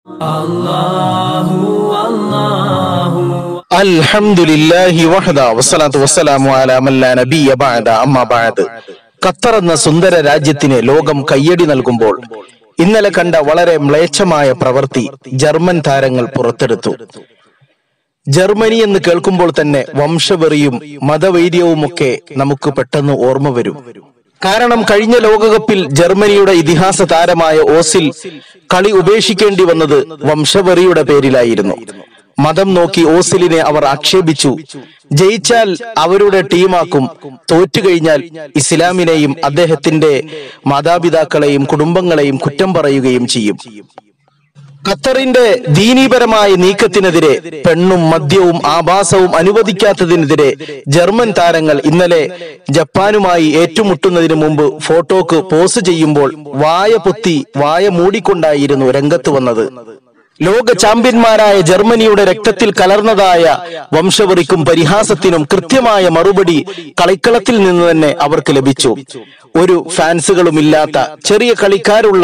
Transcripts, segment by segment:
അൽഹംദുലില്ലാഹി വഹദ വസ്സലാത്തു വസ്സലാമു അലാ മൻ ലാ നബിയ ബഅദ അമ്മാ ബഅദ്. ഖത്തർ എന്ന സുന്ദര രാജ്യത്തിന് ലോകം കയ്യടി നൽകുമ്പോൾ ഇന്നലെ കണ്ട വളരെ മ്ലേച്ഛമായ പ്രവൃത്തി ജർമ്മൻ താരങ്ങൾ പുറത്തെടുത്തു. ജർമ്മനി എന്ന് കേൾക്കുമ്പോൾ തന്നെ വംശവെറിയും മതവൈര്യവുമൊക്കെ നമുക്ക് പെട്ടെന്ന് ഓർമ്മ വരും. കാരണം കഴിഞ്ഞ ലോകകപ്പിൽ ജർമ്മനിയുടെ ഇതിഹാസ താരമായ ഓസിൽ കളി ഉപേക്ഷിക്കേണ്ടി വന്നത് വംശവെറിയുടെ പേരിലായിരുന്നു. മതം നോക്കി ഓസിലിനെ അവർ ആക്ഷേപിച്ചു. ജയിച്ചാൽ അവരുടെ ടീമാക്കും, തോറ്റുകഴിഞ്ഞാൽ ഇസ്ലാമിനെയും അദ്ദേഹത്തിന്റെ മാതാപിതാക്കളെയും കുടുംബങ്ങളെയും കുറ്റം പറയുകയും ചെയ്യും. ഖത്തറിന്റെ ദീനീപരമായ നീക്കത്തിനെതിരെ, പെണ്ണും മദ്യവും ആഭാസവും അനുവദിക്കാത്തതിനെതിരെ ജർമ്മൻ താരങ്ങൾ ഇന്നലെ ജപ്പാനുമായി ഏറ്റുമുട്ടുന്നതിന് മുമ്പ് ഫോട്ടോക്ക് പോസ് ചെയ്യുമ്പോൾ വായ പൊത്തി വായ മൂടിക്കൊണ്ടായിരുന്നു രംഗത്ത് വന്നത്. ലോക ചാമ്പ്യന്മാരായ ജർമ്മനിയുടെ രക്തത്തിൽ കലർന്നതായ വംശവെറിക്കും പരിഹാസത്തിനും കൃത്യമായ മറുപടി കളിക്കളത്തിൽ നിന്ന് തന്നെ അവർക്ക് ലഭിച്ചു. ഒരു ഫാൻസുകളുമില്ലാത്ത ചെറിയ കളിക്കാരുള്ള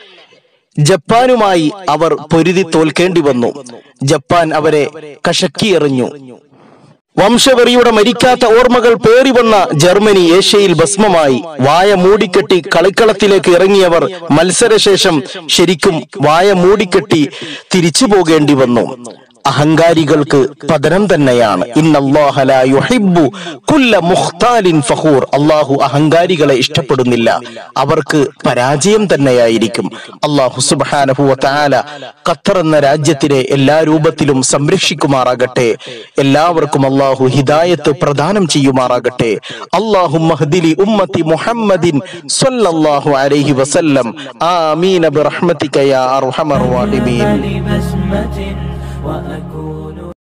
ജപ്പാനുമായി അവർ പൊരുതി തോൽക്കേണ്ടി വന്നു. ജപ്പാൻ അവരെ കശക്കിയെറിഞ്ഞു. വംശവെറിയുടെ മരിക്കാത്ത ഓർമ്മകൾ പേറി വന്ന ജർമ്മനി ഏഷ്യയിൽ ഭസ്മമായി. വായ മൂടിക്കെട്ടി കളിക്കളത്തിലേക്ക് ഇറങ്ങിയവർ മത്സരശേഷം ശരിക്കും വായ മൂടിക്കെട്ടി തിരിച്ചു പോകേണ്ടി വന്നു. അഹങ്കാരികൾക്ക് പതനം തന്നെയാണ്. ഇന്നല്ലാഹ ലാ യുഹിബ്ബു കുല്ല മുഖ്താലിൻ ഫഖൂർ. അല്ലാഹു അഹങ്കാരികളെ ഇഷ്ടപ്പെടുന്നില്ല, അവർക്ക് പരാജയം തന്നെയായിരിക്കും. അല്ലാഹു സുബ്ഹാനഹു വ തആല ഖത്തർ എന്ന രാജ്യത്തിനെ എല്ലാ രൂപത്തിലും സംരക്ഷിക്കുമാറാകട്ടെ. എല്ലാവർക്കും അല്ലാഹു ഹിദായത്ത് പ്രദാനം ചെയ്യുമാറാകട്ടെ. അല്ലാഹുമ്മ ഹ്ദിലി ഉമ്മത്തി മുഹമ്മദിൻ സ്വല്ലല്ലാഹു അലൈഹി വസല്ലം. ആമീൻ ബിറഹ്മതിക യാ അർഹമർ റഹീമീൻ.